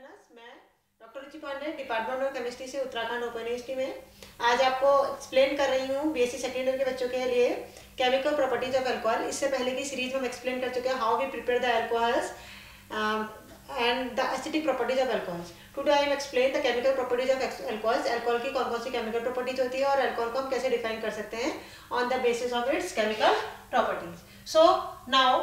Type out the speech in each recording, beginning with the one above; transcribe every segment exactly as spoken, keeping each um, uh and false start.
Learners, मैं doctor Ruchi Pandey department of chemistry से Uttarakhand open university में आज आपको एक्सप्लेन कर रही हूँ बीएससी सेकेंड ईयर के बच्चों के लिए केमिकल प्रॉपर्टीज ऑफ अल्कोहल। इससे पहले की सीरीज में हम एक्सप्लेन कर चुके हैं how we prepare the alcohols and the acidic properties of alcohols. Today I am explain the chemical properties of alcohols. Alcohol की कौन कौन सी केमिकल प्रॉपर्टीज होती है और अल्कोहल को हम कैसे डिफाइन कर सकते हैं on the basis of its chemical properties. So now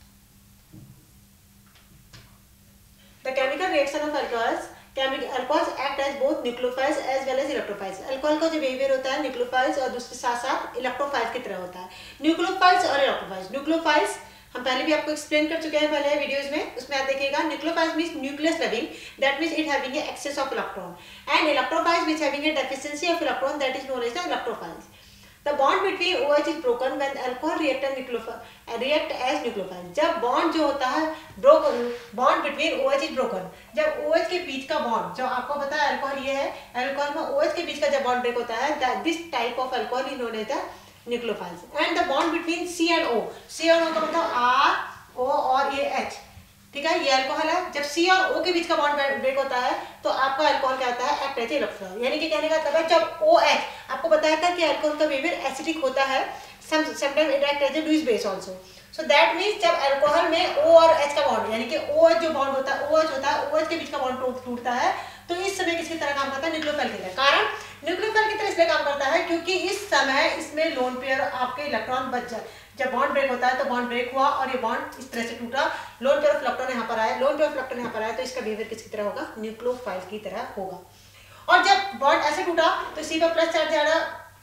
the chemical reaction of alcohols, chemical alcohols act as both nucleophiles as well as electrophiles। Alcohol का जो बिहेवियर होता है न्यूक्लियोफाइल्स और दूसरे साथ साथ इलेक्ट्रोफाइल्स की तरह होता है। न्यूक्लियोफाइल्स और इलेक्ट्रोफाइल्स, न्यूक्लियोफाइल्स हम पहले भी आपको एक्सप्लेन कर चुके हैं पहले वीडियोस में, उसमें आप देखिएगा nucleophiles means nucleus loving, that means it having a excess of electron, and electrophiles which having a deficiency of electron, that is known as the electrophiles. The bond between OH is broken when alcohol react and nucleophile react as nucleophile। जब bond जो होता है broken, bond between OH is broken, जब OH के बीच का bond, जो आपको पता है अल्कोहल ये है, अल्कोहल में OH के बीच का जब बॉन्ड ब्रेक होता है, this type of alcohol is known as the nucleophiles। and the bond between C and O, C और O का मतलब R, O और ये H, ठीक है, ये अल्कोहल है। जब सी और ओ के बीच का बॉन्ड ब्रेक होता है तो आपका अल्कोहल क्या होता है, एक्ट एज इलेक्ट्रोफाइल। यानी कि कहने का मतलब है जब ओ एच, आपको बताया था कि अल्कोहल का बिहेवियर एसिडिक होता है, sometime it act as a Lewis base also. So that means जब अल्कोहल में ओ और एच का बॉन्ड, यानी कि ओ एच जो बॉन्ड होता है, ओ एच होता है, ओ एच के बीच का बॉन्ड टूटता है, तो इस समय किसकी तरह काम करता है, न्यूक्लियोफाइल की तरह। कारण न्यूक्लियोफाइल की तरह इसलिए काम करता है क्योंकि इस समय इसमें लोन पेयर आपके इलेक्ट्रॉन बच जाए। जब बॉन्ड ब्रेक होता है तो बॉन्ड ब्रेक हुआ और ये बॉन्ड इस तरह से टूटा, लोन पेयर ऑफ इलेक्ट्रॉन यहाँ पर आया, लोन पेयर ऑफ इलेक्ट्रॉन यहाँ पर आया, तो इसका बिहेवियर किसकी तरह होगा, न्यूक्लियोफाइल की तरह होगा। और जब बॉन्ड ऐसे टूटा तो सी पर प्लस चार्ज आया,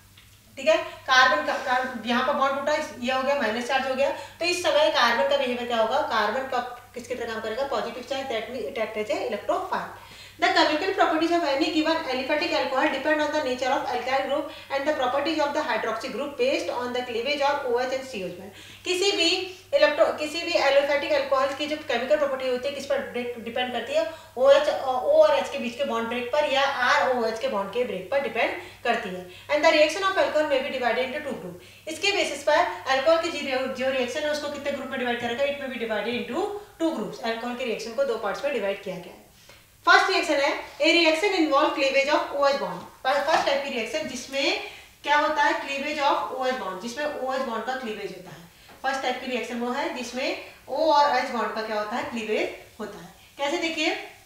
ठीक है, कार्बन का यहाँ पर बॉन्ड टूटा, ये हो गया माइनस चार्ज हो गया, तो इस समय कार्बन का बिहेवियर क्या होगा, कार्बन का किसकी तरह काम करेगा, positive charge, that means it act as a electrophile. The chemical properties of any given aliphatic alcohol depend on the nature of alkyl group and the properties of the hydroxy group based on the cleavage of OH and C H bond। किसी भी electro किसी भी aliphatic alcohol की जो chemical property होती है किस पर डिपेंड करती है, OH O और H के बीच के बॉन्ड ब्रेक पर या R O H के बॉन्ड के ब्रेक पर डिपेंड करती है। And the reaction of alcohol may be divided into two group. इसके बेसिस पर अल्कोहल की जो रिएक्शन है उसको कितने ग्रुप में डिवाइड करेगा, it may be divided into two groups. Alcohol के रिएक्शन को दो पार्ट्स में डिवाइड किया गया है। फर्स्ट रिएक्शन है a reaction involve cleavage of OH bond. First type की रिएक्शन जिसमें क्या होता है, क्लीवेज ऑफ OH बॉन्ड, जिसमें OH बॉन्ड का क्लीवेज होता है। फर्स्ट टाइप की रिएक्शन वो है जिसमें O और H बॉन्ड का क्या होता है, क्लीवेज होता है। कैसे देखिए,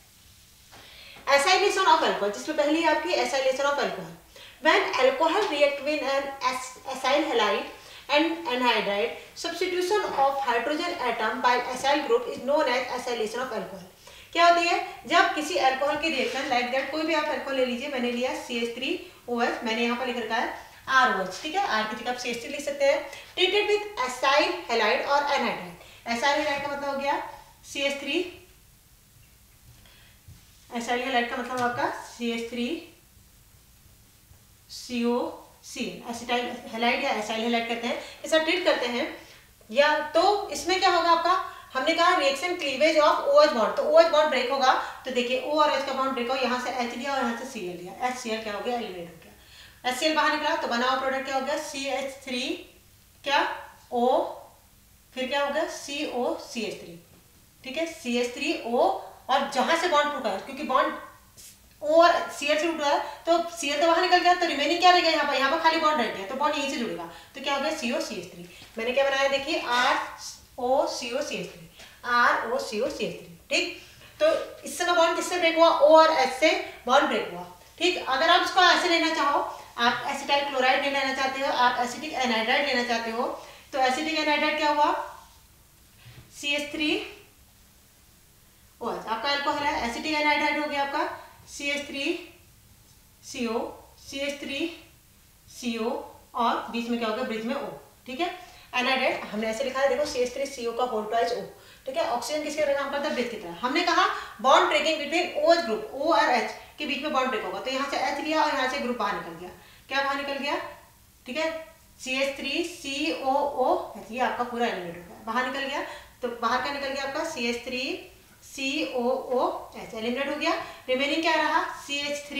एसाइलेशन ऑफ अल्कोहल, जिसमें पहली आपकी acylation of alcohol. When alcohol react with an acyl halide and anhydride, substitution of hydrogen atom by acyl group is known as acylation of alcohol। क्या होती है, जब किसी अल्कोहल की रिएक्शन लाइक दैट, कोई भी आप अल्कोहल ले लीजिए, मैंने लिया C H three O H, मैंने यहाँ पर लिख रखा है आर ओ एच, ठीक है, आर की जगह आप सी एच थ्री लिख सकते हैं, ट्रीटेड विद एसाइल हैलाइड और एनहाइड्राइड। एसाइल हैलाइड का मतलब हो गया C H three, acyl halide का मतलब आपका C H three C O C, acetyl halide या एसाइल हैलाइड कहते हैं, ऐसा ट्रीट करते हैं। या तो इसमें क्या होगा आपका, हमने कहा reaction cleavage of OH bond, तो OH बॉन्ड ब्रेक होगा, तो देखिए O और H का बॉन्ड ब्रेक हो, यहाँ से H लिया और यहाँ से Cl लिया, HCl क्या हो गया, एलिमिनेट हो गया, HCl बाहर निकला, तो बना हुआ प्रोडक्ट क्या हो गया, सी एच थ्री क्या O, फिर क्या हो गया सी ओ सी एच थ्री, ठीक है, सी एच थ्री O, और जहां से बॉन्ड टूटा है, क्योंकि बॉन्ड O और Cl से टूटा है तो Cl तो बाहर निकल गया, तो रिमेनिंग क्या रहेगा, यहाँ पर यहाँ पर खाली बॉन्ड रह गया, तो बॉन्ड यहीं से जुड़ेगा, तो क्या हो गया सी ओ सी एच थ्री। मैंने क्या बनाया, देखिए R O C O C H three, R O C O C H three, ठीक। तो इस समय बॉन्ड किससे ब्रेक हुआ, O और H से बॉन्ड ब्रेक हुआ, ठीक। अगर आप इसको ऐसे लेना चाहो, आप एसिटाइल क्लोराइड लेना चाहते हो, आप एसिटिक एनहाइड्राइड लेना चाहते हो, तो एसिटिक एनहाइड्राइड क्या हुआ, C H three O H, आपका अल्कोहल है, एसिटिक एनहाइड्राइड हो गया आपका C H three C O C H three C O, और बीच में क्या होगा, ब्रिज में O, ठीक है। एनहाइड्राइड हमने ऐसे लिखा है, देखो सी एच थ्री सी ओ का होल ट्वाइस O, ठीक है। ऑक्सीजन किसके तरह काम करता है, ब्रिज की तरह। हमने कहा bond breaking between OH group, O और H के बीच में बॉन्ड ब्रेक होगा, तो यहाँ से H लिया और यहाँ से ग्रुप बाहर निकल गया, क्या बाहर निकल गया, ठीक है, सी एच थ्री सी ओ ओ, ये आपका पूरा एलिमिनेट हो गया, बाहर निकल गया, तो बाहर क्या निकल गया आपका सी एच थ्री सी ओ ओ ऐसे एलिमिनेट हो गया। रिमेनिंग क्या रहा, सी एच थ्री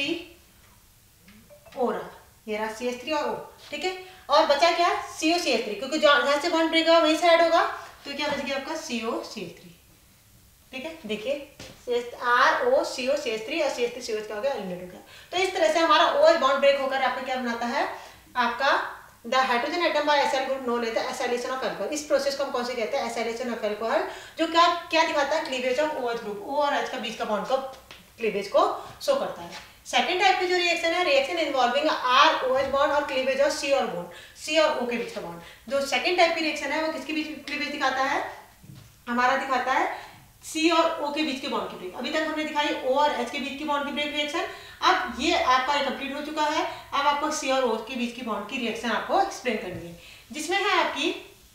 ओ रहा, ये रहा सी एच थ्री और O, ठीक है। और बचा क्या, सी ओ सी एच थ्री, क्योंकि जहाँ से बॉन्ड ब्रेक होगा वहीं से ऐड होगा, तो क्या बच गया आपका सी ओ सी एच थ्री, ठीक है, देखिए R O C O C H three और C H three C O H क्या हो गया, एलिमिनेट हो गया। तो इस तरह से हमारा ओ एच बॉन्ड ब्रेक होकर आपका क्या बनाता है, आपका the hydrogen atom by acyl group no लेता है एसाइलेशन ऑफ अल्कोहल। इस प्रोसेस को हम कौन से कहते हैं, एसाइलेशन ऑफ अल्कोहल, जो क्या क्या दिखाता है, cleavage of O H group, O और एच का बीच का बॉन्ड को क्लीवेज को शो करता है। सेकंड टाइप की जो रिएक्शन है, reaction involving R O H bond और क्लीवेज ऑफ सी और बॉन्ड, सी और ओ के बीच का बॉन्ड। जो सेकंड टाइप की रिएक्शन है वो किसके बीच क्लीवेज दिखाता है, हमारा दिखाता है सी और ओ के बीच के बॉन्ड की ब्रेक। अभी तक हमने दिखाई ओ और एच के बीच की बॉन्ड की ब्रेक रिएक्शन। अब ये आपका कंप्लीट हो चुका है, अब आपको सी और ओ के बीच की बॉन्ड की रिएक्शन आपको एक्सप्लेन करनी है, जिसमें है आपकी,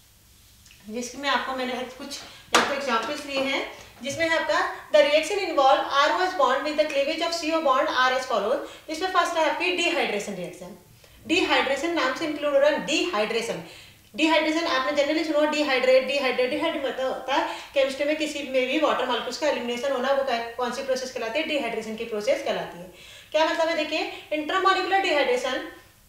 जिसमें आपको मैंने कुछ एग्जांपल्स लिए हैं, जिसमें है आपका the reaction involve R O H bond with the cleavage of C O bond are as follows. जिसमें फर्स्ट है आपकी डिहाइड्रेशन रिएक्शन। डिहाइड्रेशन नाम से इंक्लूड हो रहा है डिहाइड्रेशन। डिहाइड्रेशन आपने जनरली सुना, डिहाइड्रेट डिहाइड्रेट डिहाइड्रेट मतलब होता है केमिस्ट्री में किसी में भी वाटर मॉलिक्यूल्स का एलिमिनेशन होना, वो कौन सी प्रोसेस कहलाती है, डिहाइड्रेशन की प्रोसेस कहलाती है। क्या मतलब है, देखिए intermolecular dehydration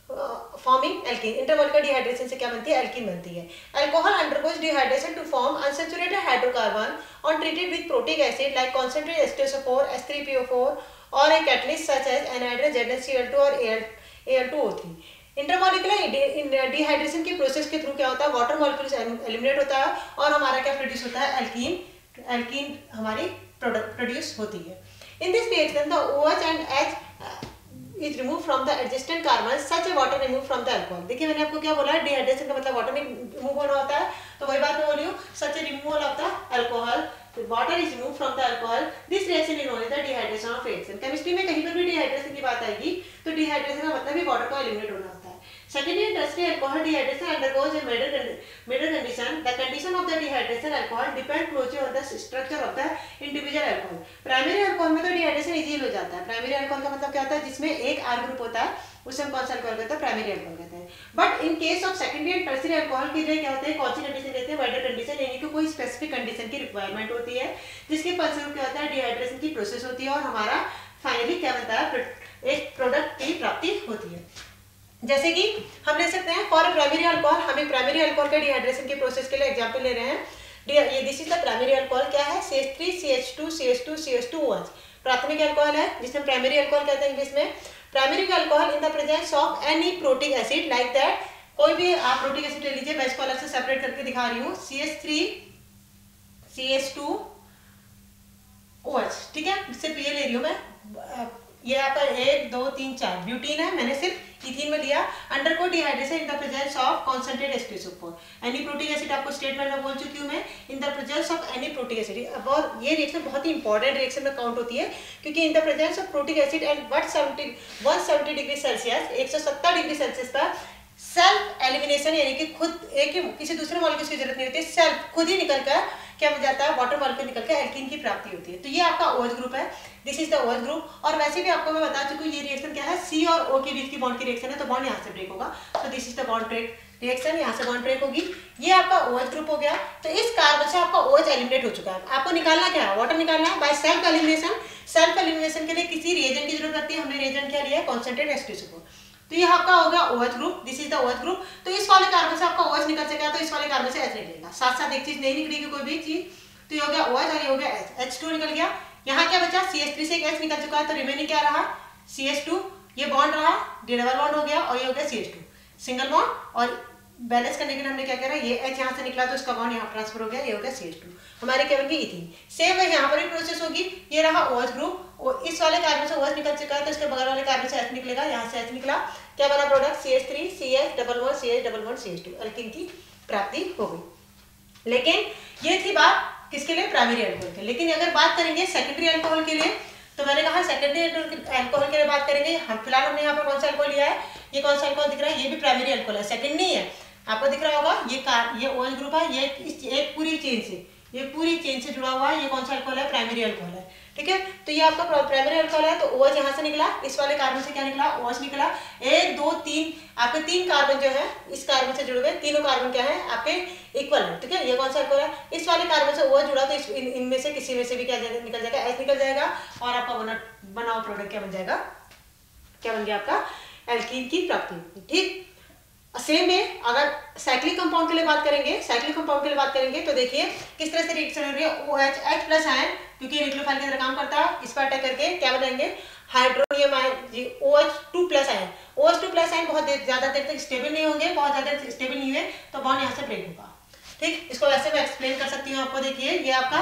forming alkene. Intermolecular dehydration से क्या बनती है, एल्कीन बनती है। Alcohol undergoes dehydration to form unsaturated hydrocarbon on treated with protic acid like concentrate H two S O four, H three P O four और a catalyst such as anhydrous Z H C L two और A L two O three. Intermolecular dehydration की process के through क्या होता है, water molecules eliminate होता है और हमारा क्या प्रोड्यूस होता है, एल्कीन एल्कीन हमारी प्रोडक्ट प्रोड्यूस होती है। In this reaction the OH and H is removed from the adjacent carbon, such a water removed from the alcohol। देखिए मैंने आपको क्या बोला है, डिहाइड्रेशन का मतलब वाटर में रिमूव होना होता है, तो वही बात मैं बोली हूँ, such a removal of the alcohol, water is removed from the alcohol, this reaction is known as the dehydration of reaction। Chemistry में कहीं पर भी डिहाइड्रेशन की बात आएगी तो डिहाइड्रेशन का मतलब भी वाटर को एलिमिनेट होना होता है। Secondly, tertiary alcohol dehydration undergoes a middle middle condition. The condition of the dehydration alcohol depend closely on the structure of the individual alcohol। Primary alcohol में तो डिहाइड्रेशन इजी हो जाता है। प्राइमरी अल्कोहल का मतलब क्या होता है, जिसमें एक आर ग्रुप होता है, उसे हम कौन सा अल्कोहल कहते हैं, प्राइमरी अल्कोहल कहते हैं। But in case of secondary and tertiary alcohol की जो क्या होते हैं, कौन सी कंडीशन कहते हैं, वाइडर कंडीशन, यानी कि कोई स्पेसिफिक कंडीशन की रिक्वायरमेंट होती है, जिसके फलस्वरूप क्या होता है, डिहाइड्रेशन की प्रोसेस होती है और हमारा फाइनली क्या बनता है, एक प्रोडक्ट की प्राप्ति होती है। जैसे कि हम ले सकते हैं फॉर प्राइमरी अल्कोहल, हमें प्राइमरी अल्कोहल के डिहाइड्रेशन के प्रोसेस के लिए एग्जांपल ले रहे हैं। ये this is the primary alcohol, क्या है, C H three C H two C H two C H two O H प्राथमिक अल्कोहल है, जिसमें प्राइमरी अल्कोहल कहते हैं इंग्लिश में। Primary alcohol in the presence of any protic acid like that, कोई भी आप प्रोटिक एसिड ले लीजिए, मैं इसको अलग से सेपरेट करके दिखा रही हूँ, C H three C H two O H, ठीक है, सिर्फ ये ले रही हूँ मैं, ये आपका एक दो तीन चार ब्यूटीन है, मैंने सिर्फ इथीन में लिया। Undergo dehydration in the presence of concentrate H two S O four, any protic acid, आपको स्टेटमेंट में बोल चुकी हूँ मैं, in the presence of any protic acid. और ये रिएक्शन बहुत ही इंपॉर्टेंट रिएक्शन में काउंट होती है, क्योंकि in the presence of protic acid and one seventy one seventy degree Celsius, एक सौ सत्तर डिग्री सेल्सियस पर सेल्फ एलिमिनेशन, यानी कि खुद एक ही किसी दूसरे मॉलिक्यूल की जरूरत नहीं होती, सेल्फ खुद ही निकल कर क्या हो जाता है, वाटर मॉलिक्यूल निकल कर एल्कीन की प्राप्ति होती है। तो ये आपका OH ग्रुप है, this is the OH group. और वैसे भी आपको मैं बता चुकी हूँ ये रिएक्शन क्या है, C और O के बीच की बॉन्ड की रिएक्शन है, तो बॉन्ड यहाँ से ब्रेक होगा, तो this is the bond break reaction, यहाँ से बॉन्ड ब्रेक होगी। ये आपका OH ग्रुप हो गया। तो इस कार्बन से आपका OH एलिमिनेट हो चुका है, आपको निकालना क्या है, वाटर निकालना है by self elimination. Self elimination के लिए किसी रिएजेंट की जरूरत पड़ती है, हमने रिएजेंट क्या लिया है, concentrate H two S O four. तो ये आपका होगा OH group, this is the OH group. तो इस वाले कार्बन से आपका OH निकल सकेगा, तो इस वाले कार्बन से H निकलेगा, साथ साथ एक चीज नहीं निकलेगी कोई भी चीज, तो ये हो गया OH और ये हो गया H, एच टू निकल गया। यहाँ क्या बचा, सी एच थ्री से एक H निकल चुका है, तो रिमेनिंग क्या रहा, सी एच टू, ये बॉन्ड रहा, डबल बॉन्ड हो गया, और ये हो गया C H two single bond. और बैलेंस करने के लिए हमने क्या करा, ये H यहाँ से निकला तो इसका बॉन्ड यहाँ ट्रांसफर हो गया, ये हो गया सी एच टू, हमारे क्या बन गई इथीन। सेम है यहाँ पर भी प्रोसेस होगी, ये रहा OH ग्रुप, और इस वाले कार्बन से OH निकल चुका है, तो इसके बगल वाले कार्बन से H निकलेगा, यहाँ से H निकला, क्या बना product, C H three C H double one C H double one C H two, alkene की प्राप्ति हो गई। लेकिन ये थी बात किसके लिए, प्राइमरी अल्कोहल के। लेकिन अगर बात करेंगे सेकेंडरी अल्कोहल के लिए, तो मैंने कहा सेकेंडरी अल्कोहल के लिए बात करेंगे हम। फिलहाल हमने यहाँ पर कौन सा अल्कोहल लिया है, ये कौन सा अल्कोहल दिख रहा है, ये भी प्राइमरी अल्कोहल है, सेकेंड नहीं है, आपको दिख रहा होगा, ये कार ये OH ग्रुप है, ये इस एक पूरी चेन से ये पूरी चेन से जुड़ा हुआ है, ये कौन सा अल्कोहल है, प्राइमरी अल्कोहल है, ठीक है। तो ये आपका प्राइमरी अल्कोहल है, तो OH यहाँ से निकला, इस वाले कार्बन से क्या निकला, OH निकला, एक दो तीन, आपके तीन कार्बन जो है इस कार्बन से जुड़े हुए, तीनों कार्बन क्या है आपके इक्वल है, ठीक है। ये कौन सा अल्कोहल है, इस वाले कार्बन से OH जुड़ा, तो इस इन, इनमें से किसी में से भी क्या निकल जाएगा, H निकल जाएगा, और आपका बना बना हुआ प्रोडक्ट क्या बन जाएगा, क्या बन गया आपका एल्कीन की प्राप्ति, ठीक। सेम में अगर साइक्लिक कंपाउंड के लिए बात करेंगे, साइक्लिक कंपाउंड के लिए बात करेंगे तो देखिए किस तरह से रिएक्शन हो रही है। O H H plus ion क्योंकि न्यूक्लियोफाइल की तरह काम करता है, इस पर अटैक करके क्या बनाएंगे, hydronium ion O H two plus ion. O H two plus ion बहुत ज्यादा देर तक स्टेबल नहीं होंगे, बहुत ज्यादा स्टेबल नहीं हुए तो बॉन्ड यहाँ से ब्रेक होगा। ठीक, इसको वैसे मैं एक्सप्लेन कर सकती हूँ आपको। देखिए ये आपका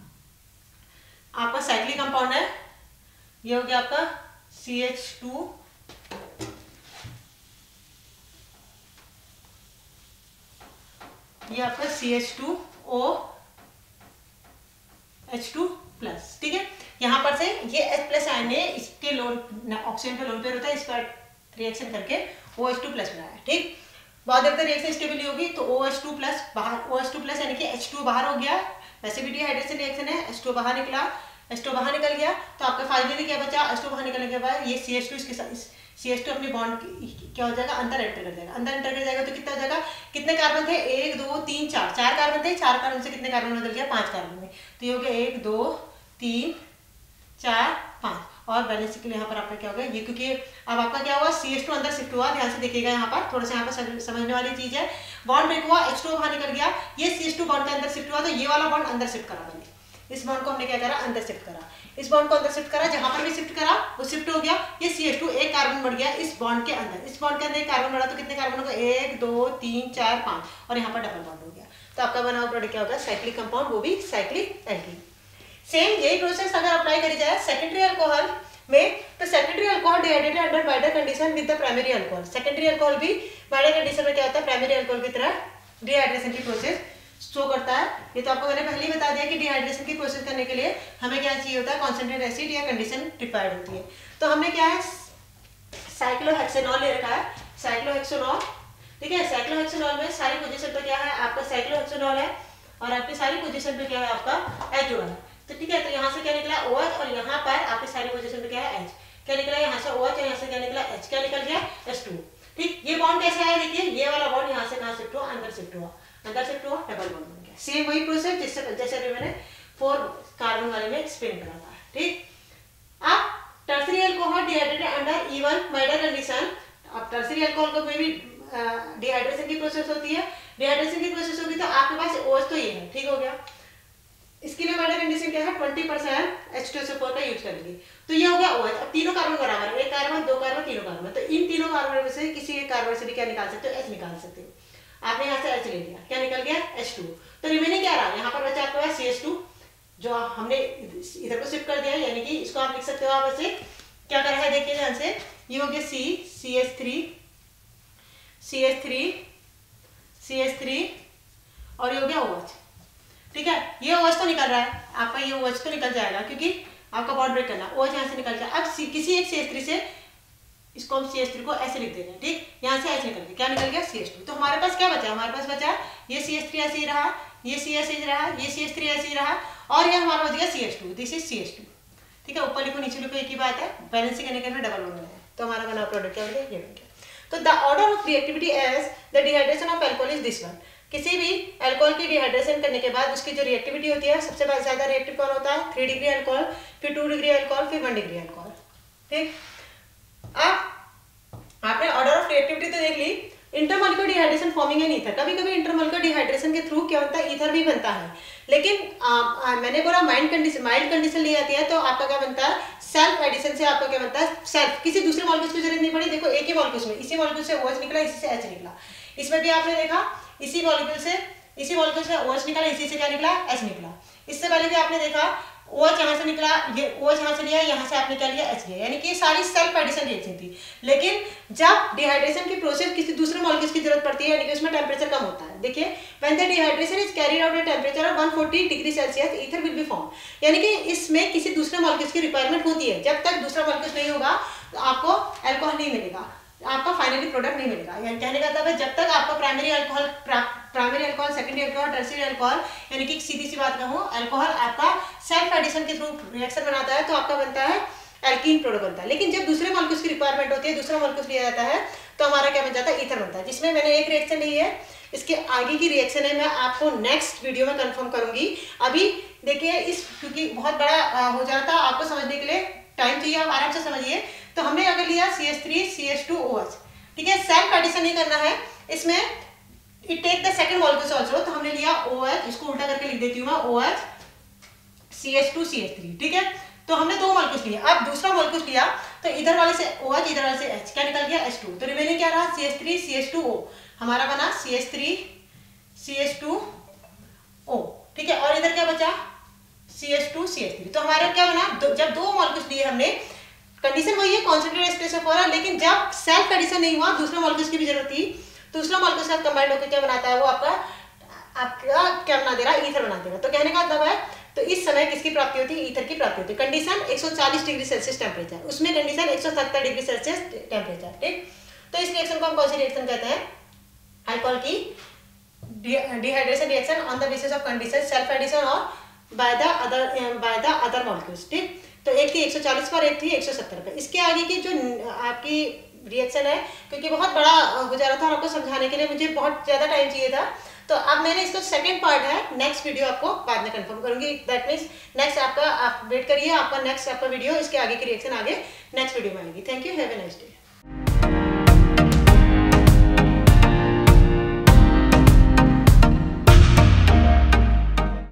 आपका साइक्लिक कंपाउंड है, ये हो गया आपका सी एच टू, ये आपका C H two O H two plus. ठीक है, यहाँ पर से ये H प्लस आयन ने इसके लोन ऑक्सीजन पे लोन पेयर होता है, इस पर रिएक्शन करके ओ एच टू प्लस बनाया। ठीक, बहुत देर तक रिएक्शन स्टेबल नहीं होगी तो ओ एच टू प्लस बाहर, ओ एच टू प्लस यानी कि एच टू बाहर हो गया, वैसे भी डिहाइड्रेशन रिएक्शन है, एच टू बाहर निकला, एच टू बाहर निकल गया तो आपका फाइनली क्या बचा, एच टू बाहर निकलने के बाद ये सी एच टू इसके साथ सी एच टू अपनी बॉन्ड क्या हो जाएगा, अंदर एंटर कर जाएगा। अंदर एंटर कर जाएगा तो कितना हो जाएगा, कितने कार्बन थे, एक दो तीन चार, चार कार्बन थे, चार कार्बन से कितने कार्बन बदल गया, पांच कार्बन में। तो ये हो गया एक दो तीन चार पांच, और बैलेंस के लिए यहाँ पर आपका क्या होगा, ये क्योंकि अब आपका क्या हुआ, सी एच टू अंदर शिफ्ट हुआ, ध्यान से देखिएगा यहाँ पर थोड़ा सा यहाँ पर समझने वाली चीज है। बॉन्ड ब्रेक हुआ, एच टू बाहर निकल गया, ये सी एच टू बॉन्ड के अंदर शिफ्ट हुआ तो ये वाला बॉन्ड अंदर शिफ्ट करा मैंने, इस बॉन्ड को हमने क्या करा, अंदर शिफ्ट करा, इस बॉन्ड को अंदर शिफ्ट करा, जहां पर भी शिफ्ट करा वो शिफ्ट हो गया। ये सी एच टू एक कार्बन बढ़ गया इस बॉन्ड के अंदर, इस बॉन्ड के अंदर एक कार्बन बढ़ा तो कितने कार्बन होगा, एक दो तीन चार पांच, और यहाँ पर डबल बॉन्ड हो गया तो आपका बना हुआ प्रोडक्ट क्या होगा, साइक्लिक कंपाउंड, वो भी साइक्लिक एल्कीन। सेम यही प्रोसेस अगर अप्लाई करी जाए सेकेंडरी अल्कोहल में, तो secondary alcohol dehydrated under wider condition with the primary alcohol. Secondary alcohol भी वाइडर कंडीशन में क्या होता है, प्राइमरी अल्कोहल की तरह डिहाइड्रेशन की प्रोसेस शो करता है। ये तो आपको मैंने पहले ही बता दिया कि डिहाइड्रेशन की प्रोसेस करने के लिए हमें क्या चाहिए होता है, कॉन्सेंट्रेट एसिड या कंडीशन रिक्वायर्ड होती है। तो हमने क्या है, साइक्लोहेक्सेनॉल ले रखा है, साइक्लोहेक्सेनॉल। ठीक है, साइक्लोहेक्सेनॉल में सारी पोजीशन पे क्या है आपका साइक्लोहेक्सेनॉल है, और आपकी सारी पोजीशन पे क्या है आपका एच है। तो ठीक है, तो यहाँ से क्या निकला OH, और यहाँ पर आपकी सारी पोजीशन पे क्या है H, क्या निकला, यहाँ से OH और यहाँ से क्या निकला H, क्या निकल गया एच टू। ठीक, ये बॉन्ड कैसे आया, देखिए ये वाला बॉन्ड यहाँ से कहाँ शिफ्ट हुआ, अंदर शिफ्ट हुआ, अंदर शिफ्ट हुआ, डबल बॉन्ड बन गया। सेम वही प्रोसेस जिससे जैसे अभी मैंने फोर कार्बन वाले में एक्सप्लेन करा था। ठीक, अब tertiary alcohol dehydrated under even wider condition. अब टर्सरी अल्कोहल को में भी डिहाइड्रेशन की प्रोसेस होती है, डिहाइड्रेशन की प्रोसेस होगी तो आपके पास OH तो ये है, ठीक हो गया। इसके लिए वाइडर कंडीशन क्या है, twenty percent H two S O four का यूज करेंगे तो ये हो गया OH। अब तीनों कार्बन बराबर है, एक कार्बन दो कार्बन तीनों कार्बन, तो इन तीनों कार्बन में से किसी एक कार्बन से भी क्या निकाल सकते हो, H निकाल सकते हो। आपने यहाँ से H ले लिया, क्या निकल गया एच टू, तो रिमेनिंग क्या रहा, यहाँ पर बचा आपके पास सी एच टू जो हमने इधर को शिफ्ट कर दिया है, यानी कि इसको आप लिख सकते हो, आप ऐसे क्या करा है देखिए ध्यान से, ये हो गया C, C H three, C H three, C H three, और ये हो गया OH। ठीक है, ये OH तो निकल रहा है आपका, ये OH तो निकल जाएगा क्योंकि आपका बॉन्ड ब्रेक करना, OH यहाँ से निकल जाए। अब किसी एक सी एच थ्री से इसको हम सी एच थ्री को ऐसे लिख देंगे। ठीक, यहाँ से H निकल गया, क्या निकल गया सी एच टू। तो हमारे पास क्या बचा, हमारे पास बचा ये सी एच थ्री ऐसे ही रहा, ये सी एच थ्री रहा, ये सी एच थ्री ऐसे ही रहा, और ये हमारा बच गया C H two, this is C H two. ठीक है, ऊपर लिखो नीचे लिखो एक ही बात है, बैलेंसिंग करने के में डबल बॉन्ड है, तो हमारा बना प्रोडक्ट क्या हो गया, ये बन गया। तो the order of reactivity as the dehydration of alcohol is this one. किसी भी अल्कोहल की डिहाइड्रेशन करने के बाद उसकी जो रिएक्टिविटी होती है, सबसे ज्यादा रिएक्टिव कौन होता है, थ्री डिग्री अल्कोहल, फिर टू डिग्री अल्कोहल, फिर वन डिग्री अल्कोहल। ठीक, अब आपने ऑर्डर ऑफ रिएक्टिविटी तो देख ली। Intermolecular dehydration forming an ether, कभी कभी इंटरमॉलिक्यूलर डिहाइड्रेशन के थ्रू क्या होता है, ईथर भी बनता है, लेकिन आ, आ, मैंने बोला माइल्ड कंडीशन, माइल्ड कंडीशन ली जाती है तो आपका क्या बनता है, सेल्फ एडिशन से आपका क्या बनता है, सेल्फ, किसी दूसरे मॉलिक्यूल की जरूरत नहीं पड़ी। देखो एक ही मॉलिक्यूल में, इसी मॉलिक्यूल से OH निकला, इसी से H निकला, इसमें भी आपने देखा इसी मॉलिक्यूल से इसी मॉलिक्यूल से OH निकला, इसी से क्या निकला, H निकला। इससे पहले भी आपने देखा OH यहाँ से निकला, ये OH यहाँ से लिया, यहाँ से आपने क्या लिया, H लिया, यानी कि ये सारी सेल्फ एडिशन रिएक्शन थी। लेकिन जब डिहाइड्रेशन की प्रोसेस किसी दूसरे मॉलिक्यूल की जरूरत पड़ती है, यानी कि उसमें टेम्परेचर कम होता है, देखिए when the dehydration is carried out at temperature of one forty degree Celsius ether will be form, यानी कि इसमें किसी दूसरे मॉलिक्यूल की रिक्वायरमेंट होती है। जब तक दूसरा मॉलिक्यूल नहीं होगा तो आपको अल्कोहल नहीं मिलेगा, आपका फाइनली प्रोडक्ट नहीं मिलेगा। यानी कहने का मतलब है जब तक आपका primary alcohol primary alcohol secondary alcohol tertiary alcohol, यानी कि सीधी सी बात कहूँ, अल्कोहल आपका सेल्फ एडिशन के थ्रू रिएक्शन बनाता है तो आपका बनता है एल्कीन प्रोडक्ट बनता है। लेकिन जब दूसरे मॉलिक्यूल्स की रिक्वायरमेंट होती है, दूसरा मॉलिक्यूल लिया जाता है तो हमारा क्या बन जाता है, ईथर बनता है, जिसमें मैंने एक रिएक्शन ली है। इसके आगे की रिएक्शन है मैं आपको नेक्स्ट वीडियो में कंफर्म करूंगी। अभी देखिए इस, क्योंकि बहुत बड़ा हो जाता है, आपको समझने के लिए टाइम चाहिए, आप आराम से समझिए। तो हमने अगर लिया C H three C H two O H, ठीक है। सेल्फ एडिशन नहीं करना है इसमें, it take the second molecules also, तो हमने लिया OH, इसको उल्टा करके लिख देती हूँ मैं, OH C H two C H three, ठीक है। तो हमने दो मॉलिक्यूल्स लिए, अब दूसरा मॉलिक्यूल लिया तो इधर वाले से OH, इधर वाले से H, क्या निकल गया H टू, तो रिमेनिंग क्या रहा C H three C H two O, हमारा बना C H three C H two O, ठीक है। और इधर क्या बचा C H two C H three, तो हमारा क्या बना, दो, जब दो मॉलिक्यूल्स लिए हमने, कंडीशन वही है कॉन्सेंट्रेटेड स्टेट ऑफ ऑरा, लेकिन जब सेल्फ एडिशन नहीं हुआ, दूसरे मॉलिक्यूल्स की भी जरूरत थी, दूसरा मॉलिक्यूल के साथ कंबाइंड होकर क्या बनाता है, वो आपका आपका क्या बना दे रहा है, ईथर बना दे रहा है। तो कहने का मतलब है, तो इस समय किसकी प्राप्ति होती है, ईथर की प्राप्ति होती है। कंडीशन एक सौ चालीस डिग्री सेल्सियस टेम्परेचर, उसमें कंडीशन एक सौ सत्तर डिग्री सेल्सियस टेम्परेचर, ठीक। तो इस रिएक्शन को हम कौन सी रिएक्शन कहते हैं, अल्कोहल की dehydration reaction on the basis of condition self addition और by the other by the other molecules, ठीक। तो एक थी एक सौ चालीस पर, एक थी एक सौ सत्तर पर। इसके आगे की जो आपकी रिएक्शन है, क्योंकि बहुत बड़ा हो जा रहा था और आपको समझाने के लिए मुझे बहुत ज़्यादा टाइम चाहिए था, तो अब मैंने इसका सेकंड पार्ट है, नेक्स्ट वीडियो आपको बाद में कंफर्म करूंगी। दैट मीन्स नेक्स्ट आपका, आप वेट करिए, आपका नेक्स्ट आपका वीडियो, इसके आगे की रिएक्शन आगे नेक्स्ट वीडियो में आएगी। Thank you, have a nice day.